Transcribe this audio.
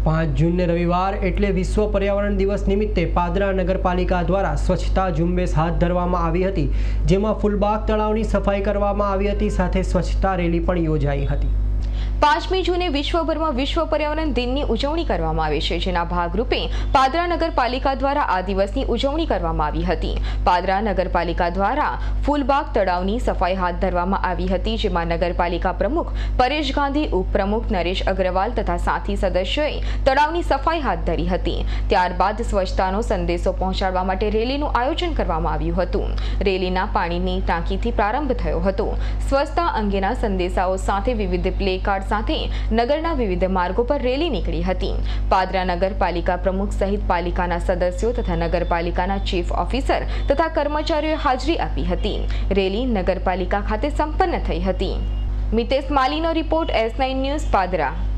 5 જૂનને રવિવાર એટલે વિશ્વ પર્યાવરણ દિવસ નિમિત્તે પાદરા નગરપાલિકા દ્વારા સ્વચ્છતા ઝુંબેશ હાથ ધરવામાં આવી હતી, જેમાં ફૂલબાગ તળાવની સફાઈ કરવામાં આવી હતી, સાથે સ્વચ્છતા રેલી પણ યોજાઈ હતી। 5મી જૂને વિશ્વભરમાં વિશ્વ પર્યાવરણ દિનની ઉજવણી કરવામાં આવે છે, જેના ભાગરૂપે પાદરા નગરપાલિકા દ્વારા આ દિવસની ઉજવણી કરવામાં આવી હતી। પાદરા નગરપાલિકા દ્વારા ફૂલબાગ તળાવની સફાઈ હાથ ધરવામાં આવી હતી, જેમાં નગરપાલિકા પ્રમુખ પરેશ ગાંધી, ઉપપ્રમુખ નરેશ અગ્રવાલ તથા સાથી સદસ્યોએ તળાવની સફાઈ હાથ ધરી હતી। ત્યારબાદ સ્વચ્છતાનો સંદેશો પહોંચાડવા માટે રેલીનું આયોજન કરવામાં આવ્યું હતું। રેલીના પાણીની ટાંકીથી પ્રારંભ થયો હતો। સ્વચ્છતા અંગેના સંદેશાઓ સાથે વિવિધ પ્લે કાર્ડ સાથે નગરના વિવિધ માર્ગો પર રેલી નીકળી હતી। પાદરા નગરપાલિકા પ્રમુખ સહિત પાલિકાના સદસ્યો તથા નગરપાલિકાના ચીફ ઓફિસર તથા કર્મચારીઓએ હાજરી આપી હતી। રેલી નગરપાલિકા ખાતે સંપન્ન થઈ હતી। મિતેશ માલીનો રિપોર્ટ S9 ન્યૂઝ પાદરા।